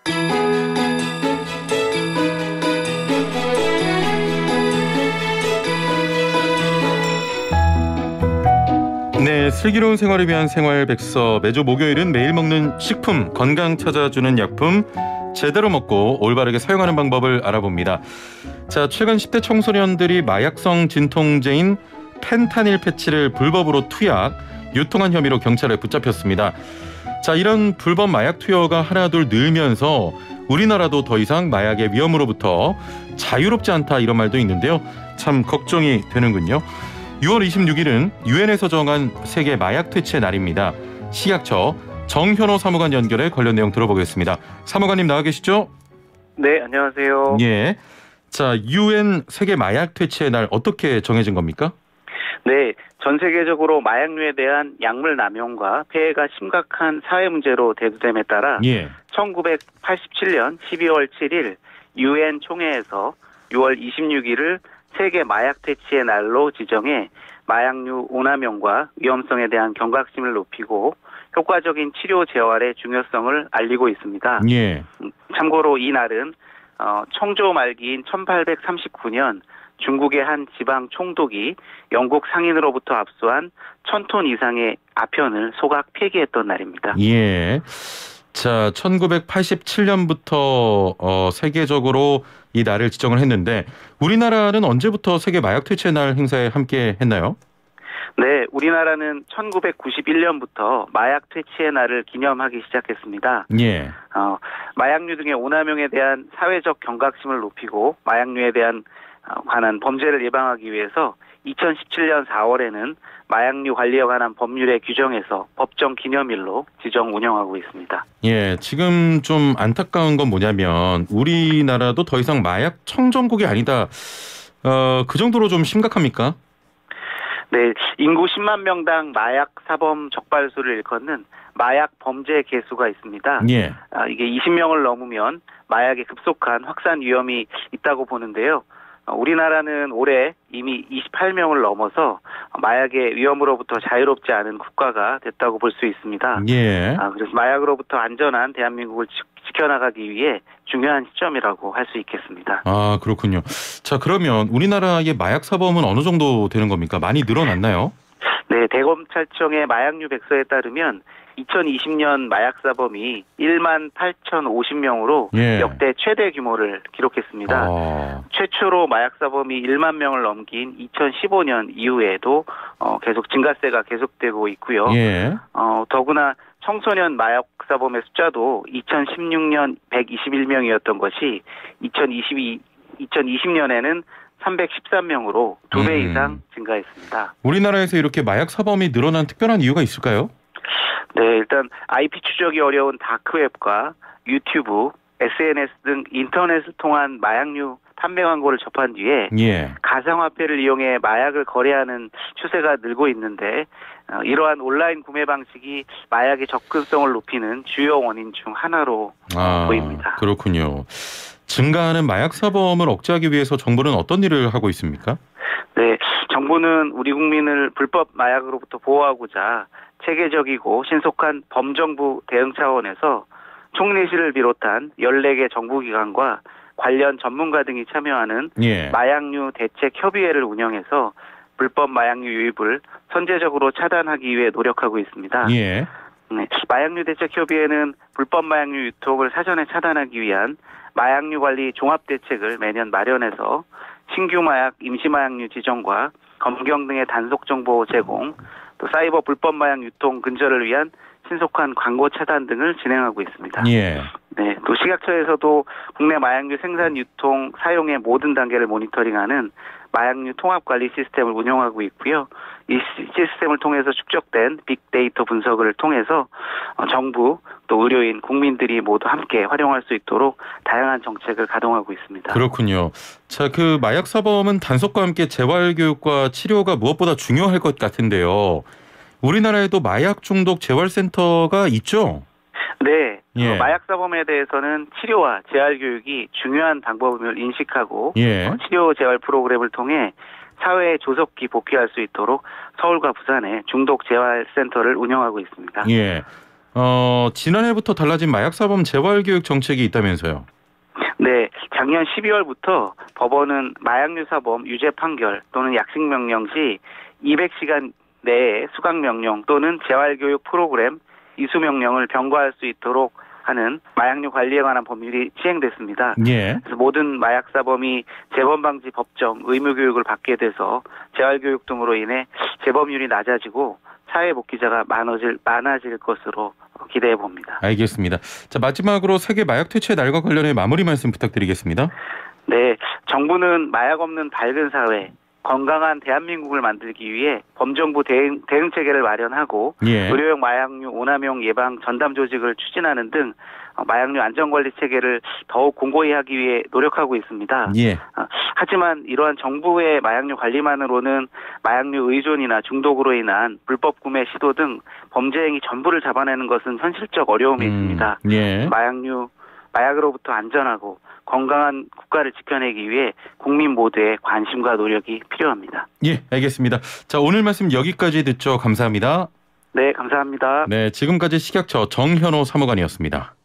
네, 슬기로운 생활을 위한 생활 백서. 매주 목요일은 매일 먹는 식품, 건강 찾아주는 약품 제대로 먹고 올바르게 사용하는 방법을 알아봅니다. 자, 최근 10대 청소년들이 마약성 진통제인 펜타닐 패치를 불법으로 투약, 유통한 혐의로 경찰에 붙잡혔습니다. 자, 이런 불법 마약 투여가 하나둘 늘면서 우리나라도 더 이상 마약의 위험으로부터 자유롭지 않다, 이런 말도 있는데요. 참 걱정이 되는군요. 6월 26일은 유엔에서 정한 세계 마약 퇴치의 날입니다. 식약처 정현호 사무관 연결해 관련 내용 들어보겠습니다. 사무관님 나와 계시죠? 네, 안녕하세요. 예. 자, 유엔 세계 마약 퇴치의 날 어떻게 정해진 겁니까? 네, 전 세계적으로 마약류에 대한 약물 남용과 폐해가 심각한 사회 문제로 대두됨에 따라 1987년 12월 7일 유엔 총회에서 6월 26일을 세계 마약 퇴치의 날로 지정해 마약류 오남용과 위험성에 대한 경각심을 높이고 효과적인 치료 재활의 중요성을 알리고 있습니다. 참고로 이 날은 청조 말기인 1839년 중국의 한 지방 총독이 영국 상인으로부터 압수한 1000톤 이상의 아편을 소각 폐기했던 날입니다. 예. 자, 1987년부터 세계적으로 이 날을 지정을 했는데 우리나라는 언제부터 세계 마약 퇴치의 날 행사에 함께 했나요? 네, 우리나라는 1991년부터 마약 퇴치의 날을 기념하기 시작했습니다. 예. 마약류 등의 오남용에 대한 사회적 경각심을 높이고 마약류에 대한 관한 범죄를 예방하기 위해서 2017년 4월에는 마약류 관리에 관한 법률의 규정에서 법정 기념일로 지정 운영하고 있습니다. 예, 지금 좀 안타까운 건 뭐냐면 우리나라도 더 이상 마약 청정국이 아니다. 그 정도로 좀 심각합니까? 네, 인구 10만 명당 마약 사범 적발수를 일컫는 마약 범죄 계수가 있습니다. 예. 이게 20명을 넘으면 마약의 급속한 확산 위험이 있다고 보는데요. 우리나라는 올해 이미 28명을 넘어서 마약의 위험으로부터 자유롭지 않은 국가가 됐다고 볼 수 있습니다. 예. 그래서 마약으로부터 안전한 대한민국을 지켜나가기 위해 중요한 시점이라고 할 수 있겠습니다. 아, 그렇군요. 자, 그러면 우리나라의 마약 사범은 어느 정도 되는 겁니까? 많이 늘어났나요? 네, 대검찰청의 마약류 백서에 따르면 2020년 마약 사범이 1만 8,050명으로 역대 최대 규모를 기록했습니다. 최초로 마약 사범이 1만 명을 넘긴 2015년 이후에도 계속 증가세가 계속되고 있고요. 더구나 청소년 마약 사범의 숫자도 2016년 121명이었던 것이 2020년에는 313명으로 2배 이상 증가했습니다. 우리나라에서 이렇게 마약 사범이 늘어난 특별한 이유가 있을까요? 네, 일단 IP 추적이 어려운 다크웹과 유튜브, SNS 등 인터넷을 통한 마약류 판매 광고를 접한 뒤에 가상화폐를 이용해 마약을 거래하는 추세가 늘고 있는데 이러한 온라인 구매 방식이 마약의 접근성을 높이는 주요 원인 중 하나로 보입니다. 그렇군요. 증가하는 마약 사범을 억제하기 위해서 정부는 어떤 일을 하고 있습니까? 네, 정부는 우리 국민을 불법 마약으로부터 보호하고자 체계적이고 신속한 범정부 대응 차원에서 총리실을 비롯한 14개 정부기관과 관련 전문가 등이 참여하는 마약류 대책협의회를 운영해서 불법 마약류 유입을 선제적으로 차단하기 위해 노력하고 있습니다. 네, 마약류 대책협의회는 불법 마약류 유통을 사전에 차단하기 위한 마약류 관리 종합대책을 매년 마련해서 신규 마약, 임시 마약류 지정과 검경 등의 단속 정보 제공, 또 사이버 불법 마약 유통 근절을 위한 신속한 광고 차단 등을 진행하고 있습니다. 네, 또 식약처에서도 국내 마약류 생산, 유통, 사용의 모든 단계를 모니터링하는 마약류 통합관리 시스템을 운영하고 있고요. 이 시스템을 통해서 축적된 빅데이터 분석을 통해서 정부, 또 의료인, 국민들이 모두 함께 활용할 수 있도록 다양한 정책을 가동하고 있습니다. 그렇군요. 자, 그 마약 사범은 단속과 함께 재활교육과 치료가 무엇보다 중요할 것 같은데요. 우리나라에도 마약 중독 재활센터가 있죠? 네. 마약 사범에 대해서는 치료와 재활 교육이 중요한 방법임을 인식하고 치료 재활 프로그램을 통해 사회에 조속히 복귀할 수 있도록 서울과 부산에 중독 재활센터를 운영하고 있습니다. 지난해부터 달라진 마약사범 재활교육 정책이 있다면서요. 네, 작년 12월부터 법원은 마약류 사범 유죄 판결 또는 약식 명령 시 200시간 내에 수강 명령 또는 재활교육 프로그램 이수 명령을 병과할 수 있도록 하는 마약류 관리에 관한 법률이 시행됐습니다. 예. 그래서 모든 마약 사범이 재범 방지 법정 의무 교육을 받게 돼서 재활 교육 등으로 인해 재범률이 낮아지고 사회 복귀자가 많아질 것으로 기대해 봅니다. 알겠습니다. 자, 마지막으로 세계 마약 퇴치 날과 관련해 마무리 말씀 부탁드리겠습니다. 네, 정부는 마약 없는 밝은 사회, 건강한 대한민국을 만들기 위해 범정부 대응 체계를 마련하고 예. 의료용 마약류 오남용 예방 전담 조직을 추진하는 등 마약류 안전관리 체계를 더욱 공고히 하기 위해 노력하고 있습니다. 예. 하지만 이러한 정부의 마약류 관리만으로는 마약류 의존이나 중독으로 인한 불법 구매 시도 등 범죄 행위 전부를 잡아내는 것은 현실적 어려움이 있습니다. 예. 마약으로부터 안전하고 건강한 국가를 지켜내기 위해 국민 모두의 관심과 노력이 필요합니다. 예, 알겠습니다. 자, 오늘 말씀 여기까지 듣죠. 감사합니다. 네, 감사합니다. 네, 지금까지 식약처 정현호 사무관이었습니다.